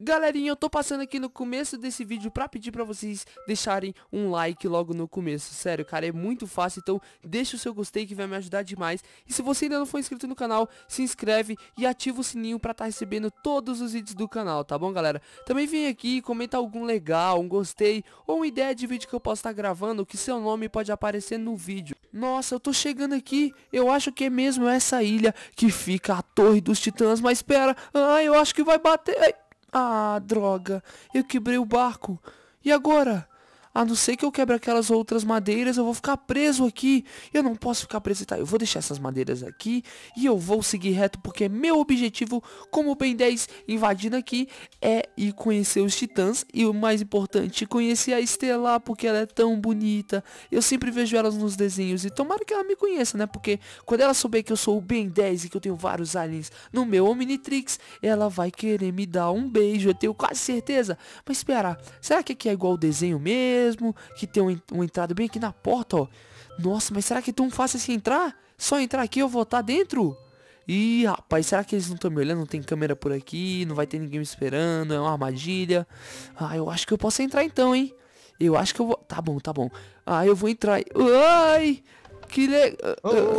Galerinha, eu tô passando aqui no começo desse vídeo pra pedir pra vocês deixarem um like logo no começo. Sério, cara, é muito fácil, então deixa o seu gostei que vai me ajudar demais. E se você ainda não for inscrito no canal, se inscreve e ativa o sininho pra tá recebendo todos os vídeos do canal, tá bom, galera? Também vem aqui, comenta algum legal, um gostei ou uma ideia de vídeo que eu posso estar gravando, que seu nome pode aparecer no vídeo. Nossa, eu tô chegando aqui, eu acho que é mesmo essa ilha que fica a Torre dos Titãs, mas espera, eu acho que vai bater... Ah, droga, eu quebrei o barco. E agora? A não ser que eu quebre aquelas outras madeiras, eu vou ficar preso aqui. Eu não posso ficar preso, tá? Eu vou deixar essas madeiras aqui e eu vou seguir reto, porque meu objetivo, como Ben 10 invadindo aqui, é ir conhecer os titãs. E o mais importante, conhecer a Estelar, porque ela é tão bonita. Eu sempre vejo elas nos desenhos e tomara que ela me conheça, né? Porque quando ela souber que eu sou o Ben 10 e que eu tenho vários aliens no meu Omnitrix, ela vai querer me dar um beijo, eu tenho quase certeza. Mas espera, será que aqui é igual o desenho mesmo? Que tem uma entrada bem aqui na porta, ó. Nossa, mas será que é tão fácil assim entrar? Só entrar aqui eu vou estar dentro? Ih, rapaz, será que eles não estão me olhando? Não tem câmera por aqui, não vai ter ninguém me esperando, é uma armadilha. Ah, eu acho que eu posso entrar então, hein? Eu acho que eu vou... Tá bom, tá bom. Ah, eu vou entrar. Ai, que legal.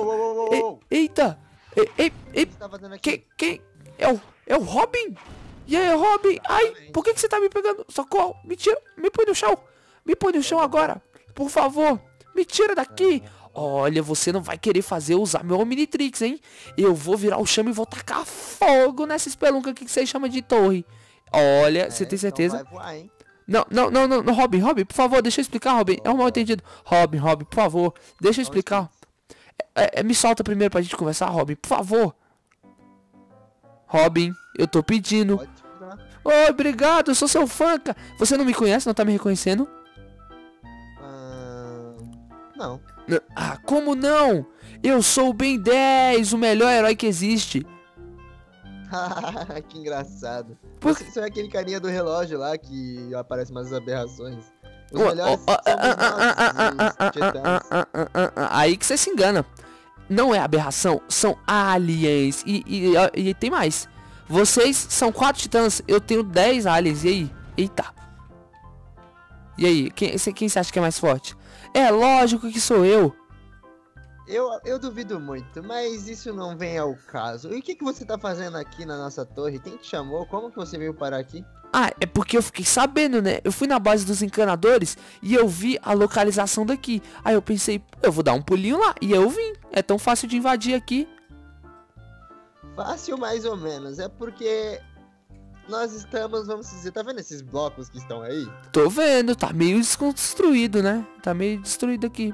Eita. Ei, quem? É o Robin? E aí, Robin? Ai, por que você tá me pegando? Socorro, me tira, me põe no chão. Me põe no chão agora, por favor. Me tira daqui. Olha, você não vai querer usar meu Omnitrix, hein? Eu vou virar o chão e vou tacar fogo nessa espelunca aqui que você chama de torre. Olha, você tem certeza? Então vai voar, hein? Não, Robin, por favor, deixa eu explicar, Robin. É um mal entendido. Robin, por favor, deixa eu explicar. Me solta primeiro pra gente conversar, Robin, por favor. Robin, eu tô pedindo. Oi, obrigado, eu sou seu fã, cara. Você não me conhece, não tá me reconhecendo? Não. Ah, como não? Eu sou o Ben 10, o melhor herói que existe. Que engraçado. Você é aquele carinha do relógio lá que aparece umas aberrações. Os melhores são os titãs. Aí que você se engana. Não é aberração, são aliens. E tem mais. Vocês são 4 titãs, eu tenho 10 aliens. E aí? Eita. E aí, quem você acha que é mais forte? É lógico que sou eu. Eu duvido muito, mas isso não vem ao caso. E o que você tá fazendo aqui na nossa torre? Quem te chamou? Como que você veio parar aqui? Ah, é porque eu fiquei sabendo, né? Eu fui na base dos encanadores e eu vi a localização daqui. Aí eu pensei, eu vou dar um pulinho lá. E eu vim. É tão fácil de invadir aqui. Fácil mais ou menos. É porque nós estamos, vamos dizer, tá vendo esses blocos que estão aí? Tô vendo, tá meio desconstruído, né? Tá meio destruído aqui.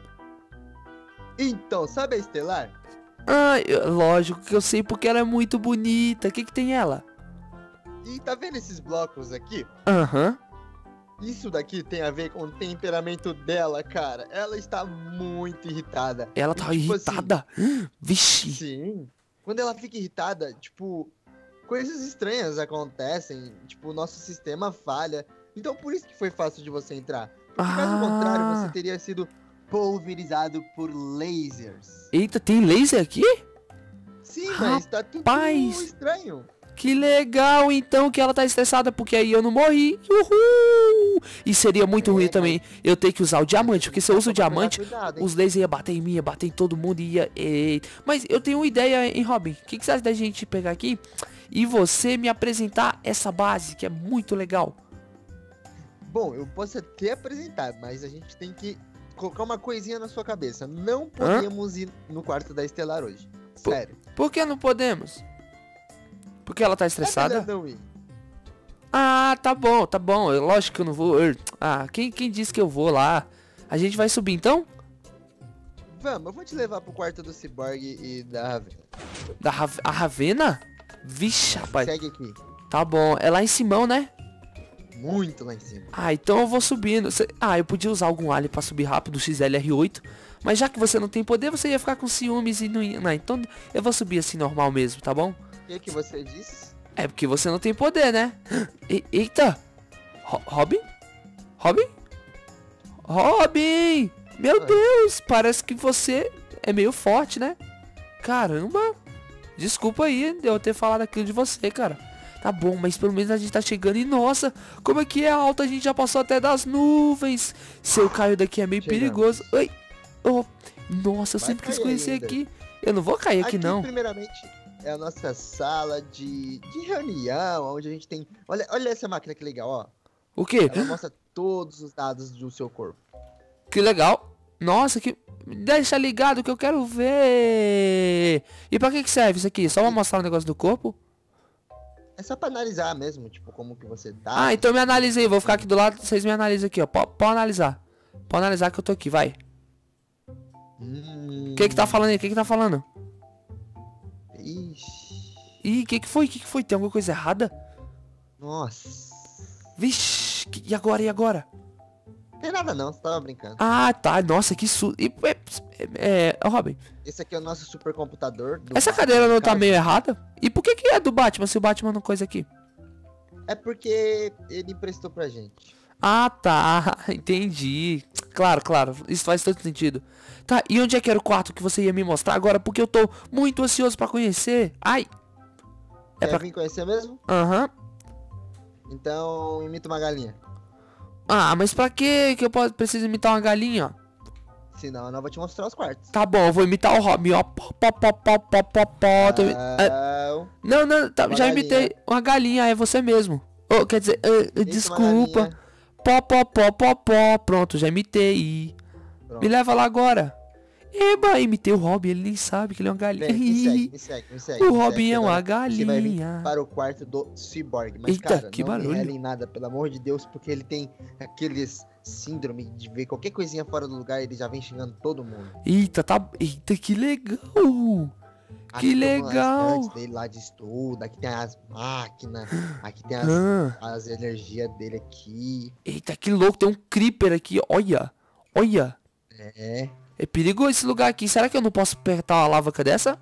Então, sabe a Estelar? Ah, lógico que eu sei porque ela é muito bonita. O que tem ela? E tá vendo esses blocos aqui? Aham. Isso daqui tem a ver com o temperamento dela, cara. Ela está muito irritada. Ela tá irritada? Assim, vixe. Sim. Quando ela fica irritada, tipo, coisas estranhas acontecem. Tipo, o nosso sistema falha. Então por isso que foi fácil de você entrar. Porque caso contrário, você teria sido pulverizado por lasers. Eita, tem laser aqui? Sim, mas tá tudo estranho. Que legal, então, que ela tá estressada porque aí eu não morri. Uhul! E seria muito ruim também eu ter que usar o diamante, porque se eu uso o diamante, os lasers iam bater em mim, ia bater em todo mundo e ia... Mas eu tenho uma ideia, hein, Robin? O que você acha da gente pegar aqui e você me apresentar essa base, que é muito legal? Bom, eu posso até apresentar, mas a gente tem que colocar uma coisinha na sua cabeça. Não podemos ir no quarto da Estelar hoje. Sério. Por que não podemos? Porque ela tá estressada? Não ir. Ah, tá bom. Lógico que eu não vou. Ah, quem disse que eu vou lá? A gente vai subir então? Vamos, eu vou te levar pro quarto do Cyborg e da Ravena. A Ravena? Vixe, rapaz. Segue aqui. Tá bom, é lá em cima, né? Muito lá em cima. Ah, então eu vou subindo. Eu podia usar algum alien pra subir rápido, XLR8. Mas já que você não tem poder, você ia ficar com ciúmes e não ia... Não, então eu vou subir assim normal mesmo, tá bom? O que você disse? É porque você não tem poder, né? Eita! Robin? Meu Deus! Parece que você é meio forte, né? Caramba! Desculpa aí de eu ter falado aquilo de você, cara. Tá bom, mas pelo menos a gente tá chegando. E nossa, como é que é alto? A gente já passou até das nuvens. Se eu caio daqui é meio perigoso. Oi. Oh, nossa, eu sempre quis conhecer ainda. aqui. Eu não vou cair aqui não. Primeiramente, é a nossa sala de reunião, onde a gente tem... Olha essa máquina que legal, ó. O quê? Ela mostra todos os dados do seu corpo. Que legal. Nossa, que... Deixa ligado que eu quero ver. E pra que serve isso aqui? Só pra mostrar o negócio do corpo? É só pra analisar mesmo, tipo, como que você tá. Ah, então me analisei. Vou ficar aqui do lado, vocês me analisam aqui, ó. Pode analisar. Pode analisar que eu tô aqui, vai. O que tá falando aí? O que tá falando? Ixi. Ih, que foi? Que foi? Tem alguma coisa errada? Nossa. Vixe, e agora? E agora? Não tem nada não, você tava brincando. Ah, tá. Nossa, que susto. Robin. Esse aqui é o nosso supercomputador. Essa cadeira não tá meio errada? E por que é do Batman, se o Batman não coisa aqui? É porque ele emprestou pra gente. Ah, tá. Entendi. Claro, claro. Isso faz todo sentido. Tá, e onde é que era o quarto que você ia me mostrar agora? Porque eu tô muito ansioso pra conhecer. Ai. Quer vir conhecer mesmo? Aham. Então, imita uma galinha. Ah, mas pra que eu preciso imitar uma galinha? Senão eu não vou te mostrar os quartos. Tá bom, eu vou imitar o Robin, ó. Não, tá, já imitei uma galinha, é você mesmo. Oh, quer dizer, desculpa. Pronto, já imitei. Pronto. Me leva lá agora. Eba, imitei o Robin, ele nem sabe que ele é uma galinha. Vem, me segue. O Robin é uma galinha. Você vai vir para o quarto do Cyborg. Mas, eita, cara, que não barulho. me em nada, pelo amor de Deus, porque ele tem aqueles síndrome de ver qualquer coisinha fora do lugar, ele já vem xingando todo mundo. Eita, que legal. Aqui que legal. Dele lá de estudo, aqui tem as máquinas, aqui tem as energias dele aqui. Eita, que louco, tem um creeper aqui, olha. É perigoso esse lugar aqui. Será que eu não posso apertar uma alavanca dessa?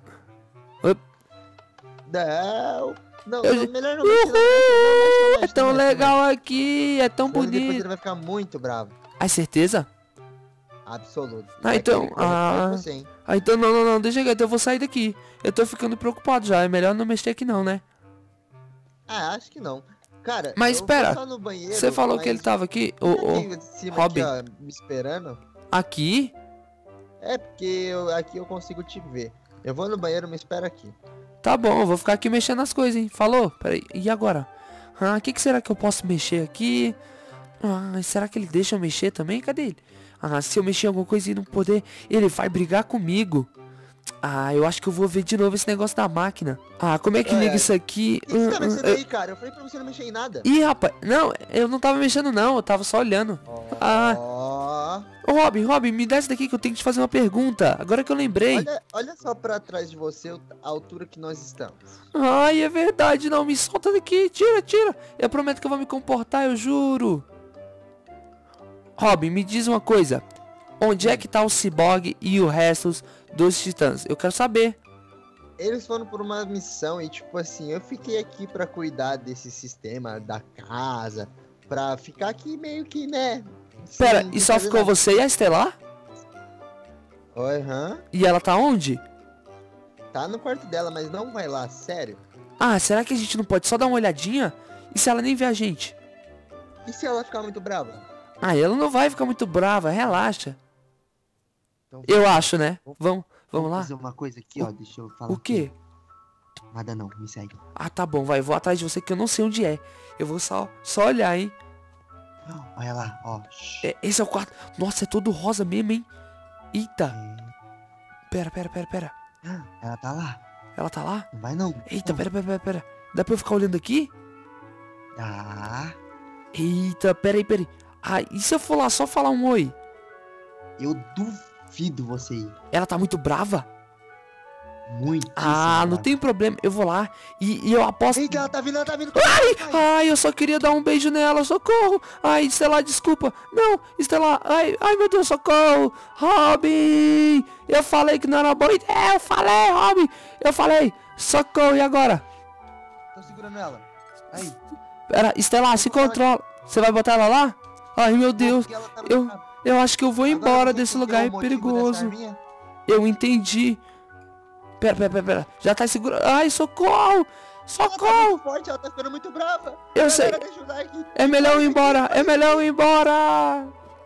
Não, melhor não. É tão legal aqui, é tão bonito. Depois ele vai ficar muito bravo. Ah, certeza? Absoluto. Então, então não, deixa eu então eu vou sair daqui. Eu tô ficando preocupado já, é melhor não mexer aqui não, né? Ah, acho que não. Cara, mas espera, banheiro, você falou que ele tava aqui, Robin, me esperando. Aqui? É, porque aqui eu consigo te ver. Eu vou no banheiro, me espera aqui. Tá bom, eu vou ficar aqui mexendo nas coisas, hein? Falou? Peraí, e agora? O que será que eu posso mexer aqui? Será que ele deixa eu mexer também? Cadê ele? Se eu mexer em alguma coisa e não poder, ele vai brigar comigo. Eu acho que eu vou ver de novo esse negócio da máquina. Como é que liga isso aqui? O que você tá mexendo aí, cara? Eu falei pra você não mexer em nada. Ih, rapaz, não, eu não tava mexendo não, eu tava só olhando. Robin, me dá isso daqui que eu tenho que te fazer uma pergunta. Agora que eu lembrei. Olha só pra trás de você a altura que nós estamos. É verdade, não, me solta daqui, tira. Eu prometo que eu vou me comportar, eu juro. Robin, me diz uma coisa. Onde é que tá o Cyborg e o resto dos titãs? Eu quero saber. Eles foram por uma missão e, tipo assim, eu fiquei aqui pra cuidar desse sistema da casa. Pra ficar aqui meio que, né? Pera, e só ficou você e a Estelar? E ela tá onde? Tá no quarto dela, mas não vai lá, sério. Será que a gente não pode só dar uma olhadinha? E se ela nem vê a gente? E se ela ficar muito brava? Ela não vai ficar muito brava, relaxa. Então, eu acho, né? Vamos lá. Fazer uma coisa aqui, ó, deixa eu falar. O quê? Nada não, me segue. Tá bom, vai, vou atrás de você que eu não sei onde é. Eu vou só olhar, hein. Olha lá, ó. Esse é o quarto. Nossa, é todo rosa mesmo, hein. Eita. Pera. Ela tá lá. Ela tá lá? Não vai não. Eita, pera. Dá pra eu ficar olhando aqui? Dá. Eita, pera aí. E se eu for lá só falar um oi? Eu duvido você ir. Ela tá muito brava? Muito. Não tem problema, eu vou lá e eu aposto. Eita, ela tá vindo. Ai, eu só queria dar um beijo nela, socorro. Estelar, desculpa. Não, Estelar, ai, meu Deus, socorro. Robin, eu falei que não era boa ideia. Eu falei, Robin, socorro, e agora? Tô segurando ela. Aí. Pera, Estelar, se controla. Você vai botar ela lá? Ai, meu Deus, eu acho que eu vou embora desse lugar perigoso. Eu entendi. Pera. Já tá segurando. Ai, socorro. Ela tá Socorro! muito forte, ela tá ficando muito brava. Eu sei. Galera, deixa o like. É melhor eu ir embora. É melhor eu ir embora.